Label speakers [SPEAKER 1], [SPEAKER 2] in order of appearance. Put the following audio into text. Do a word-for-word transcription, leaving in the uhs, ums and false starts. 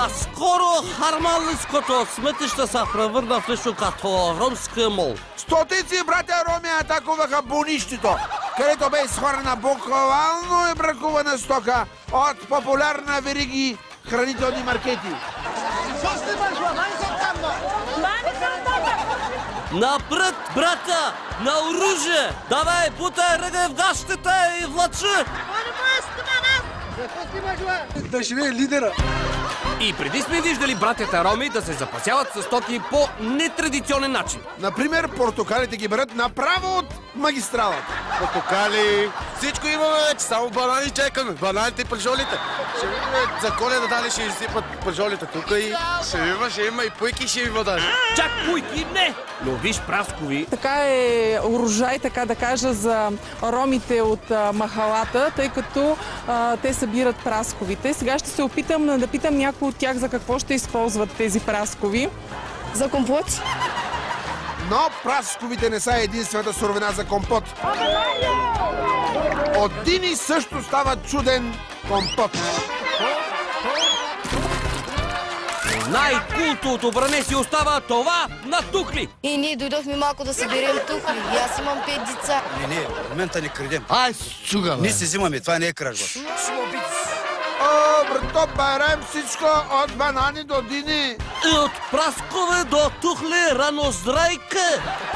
[SPEAKER 1] Наскоро Харманлийското сметище се превърна в нещо като ромски мол.
[SPEAKER 2] Стотици братя роми атакуваха бунището, където бе изхвърлена буквално и бракувана стока от популярна вериги хранителни маркети.
[SPEAKER 1] Напред, брата! На оружие! Давай, бутай ръга в гащите и влачи!
[SPEAKER 3] Да живее лидера!
[SPEAKER 4] И преди сме виждали братята роми да се запасяват с стоки по нетрадиционен начин.
[SPEAKER 2] Например, портокалите ги берат направо от магистралата.
[SPEAKER 3] Портокали, всичко имаме вече, само банани чекаме. Бананите и пържолите. Ще видим за Коледа дали ще изсипат пържолите тук и ще има, ще има и пуйки ще има даже.
[SPEAKER 4] Чак пуйки не! Но виж праскови.
[SPEAKER 5] Така е урожай, така да кажа, за ромите от а, махалата, тъй като а, те събират прасковите. Сега ще се опитам да питам някой от тях за какво ще използват тези праскови.
[SPEAKER 6] За компот.
[SPEAKER 2] Но прасковите не са единствената суровина за компот. От дини също става чуден компот.
[SPEAKER 4] Най-култо от бране си остава това на тухли.
[SPEAKER 6] И ние дойдохме малко да съберем тухли. И аз имам пет деца.
[SPEAKER 3] Не, не, в момента не крадем.
[SPEAKER 1] Ай, чуга, бе!
[SPEAKER 3] Ние си взимаме, това не е кражба.
[SPEAKER 2] О, брато, берем всичко от банани до дини.
[SPEAKER 1] И от праскове до тухли раноздрайка.